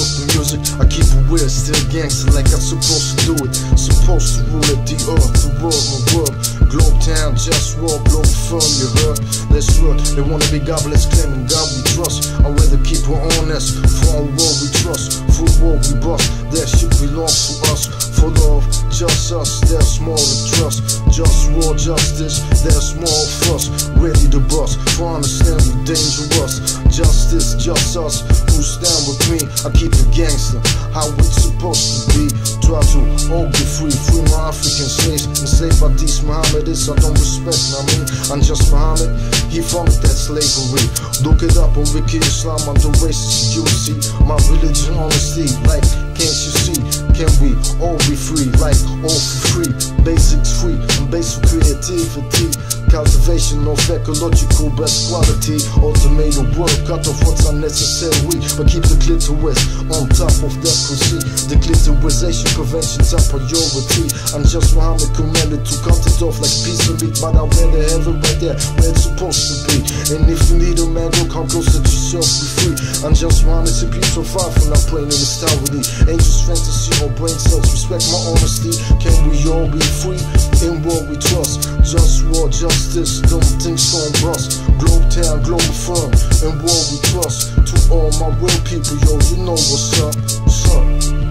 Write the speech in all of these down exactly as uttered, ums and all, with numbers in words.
of the music, I keep it weird, still gangster like I'm supposed to do it. Supposed to rule it, the earth, the world, my world. Globe town, just war, blow firm, you heard? Let's work, they wanna be godless, claiming God we trust. I'd rather keep her honest, for our world we trust. For war we bust, that shit belongs to us. For love, just us, there's more to trust. Just war, justice, there's more of us. Ready to bust, for understand we dangerous. Justice, just us, who stand with me. I keep it gangster, how it's supposed to be. Try to all be free, free my African slaves. Enslaved by these Mohammedists, I don't respect, I mean, I'm just Muhammad. He founded that slavery. Look it up on Wiki Islam, I'm the racist, you see. My religion, honesty, like, can't you see? Can we all be free, like, all for free? Basics free, and basic creativity. Cultivation of ecological best quality. Automated work, cut off what's unnecessary, but keep the clitoris on top of that pussy. The clitorisation prevention's a priority. I'm just Muhammad commanded to cut it off like a piece of meat, but I'd rather have it right there where it's supposed to be. And if you need a man, go come close, let yourself be free. I'm just Muhammad, to be so far from not playing in this towerly. Angels, fantasy, or brain cells, respect my honesty. Can we all be free in what we trust? Just war, justice, them things gon' bust. Globe town, global firm, and war we trust. To all my real people, yo, you know what's up, what's up.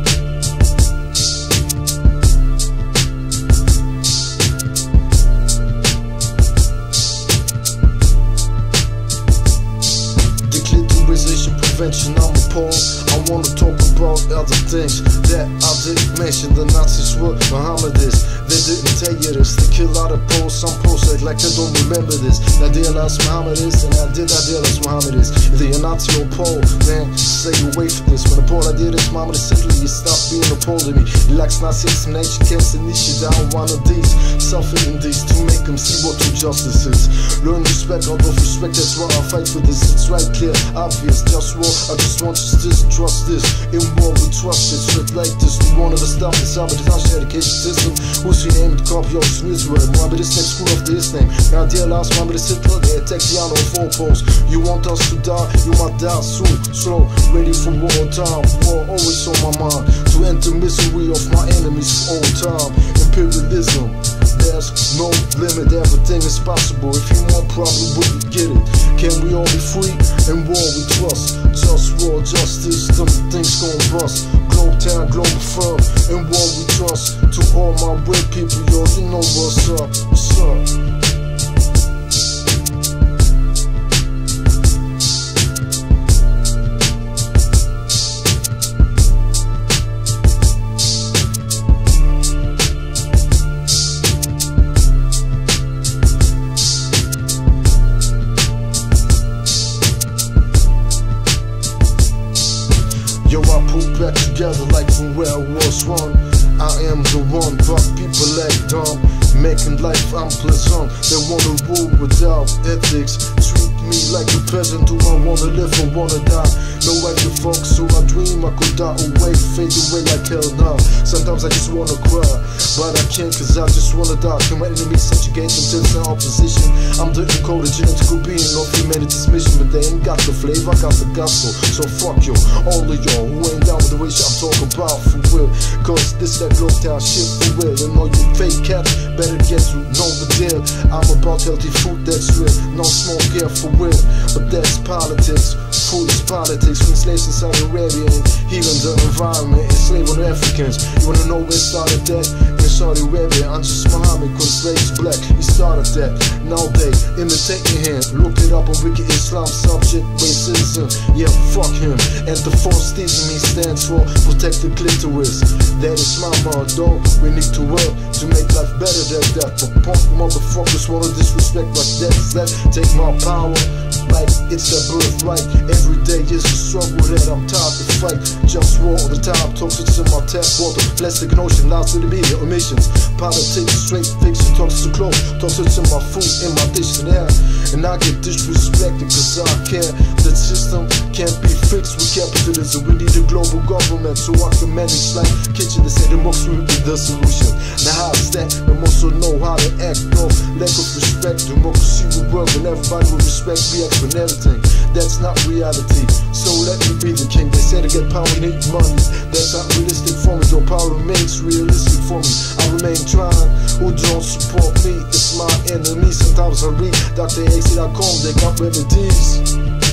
Prevention, I'm appalled. I wanna talk about other things that I didn't mention. The Nazis were Mohammedists. They didn't tell you this. They kill out of Poles. Some Poles act like they don't remember this. They realize Mohammedists, and I did I realize Mohammedists. Either you're Nazi or Pole, man, stay away from this. When the Pole I did this, Mohammed simply you stop being a Pole to me. He likes Nazis, nature camps, and this shit down one of these. Suffering these to make them see what true justice is. Learn respect out of respect, that's why I fight for this. It's right, clear, obvious, just war. I just want justice, trust this. In war we trust it, straight like this. We won't ever stop this sabotage education system. Who's your name? The copy of Israel. Mohammed is next school after his name. Now dear last Mohammed is Hitler, they attack the honor of four poles. You want us to die, you might die soon. Slow, ready for war time. War always on my mind. To end the misery of my enemies for all time. Imperialism, there's no limit, everything is possible. If you want problem, will you get it? Can we all be free? In war we trust. Just war, justice, them things gon' bust. Globe town, global firm, in war we trust. To all my real people, yo, you know what's up, what's up. Yo, I put back together like from where I was one. I am the one, but people act dumb, making life unpleasant. They wanna rule without ethics. Treat me like a peasant. Do I wanna live or wanna die? No, I give fuck, so I dream I could die away, fade away like hell now. Sometimes I just wanna cry, but I can't cause I just wanna die. Can my enemies subjugate them to their opposition? I'm the encoded genetical being of humanity's mission, but they ain't got the flavor, I got the gospel. So fuck you, all of y'all who ain't down with the way shit I'm talking about for real. Cause this that globe town shit for real. And all you fake cats better get to know the deal. I'm about healthy food that's real, no smoke here for real. But that's politics, food is politics. When slaves in Saudi Arabia and healing the environment, enslaving Africans. You wanna know where it started that? In Saudi Arabia, I'm just Muhammad, cause slaves black, he started that. Now they imitating him. Look it up on Wiki Islam, subject racism. Yeah, fuck him. And the force season he stands for protect the clitoris. That is my motto. We need to work to make life better than that. But punk motherfuckers wanna disrespect like that. That take my power like it's their birthright. Every day is a struggle that I'm tired to fight. Just war all the time, toxic in my tap water. Plastic and ocean, lies to the media, emissions. Politics, straight fiction, toxic to clothes. Toxic in my food, in my dish and air. And I get disrespected cause I care. The system can't be fixed with capitalism. We need a global government so I can manage like kitchen. They say democracy will be the solution. Now how's that? We also know how to act. No lack of respect. Democracy will work when everybody will respect, be expert in everything. that's not reality. So let me be the king. They say to get power need money, that's not realistic for me. Though power remains realistic for me, I remain trying. Who don't support me, it's my enemy. Sometimes I read Doctor A C dot com, they got remedies.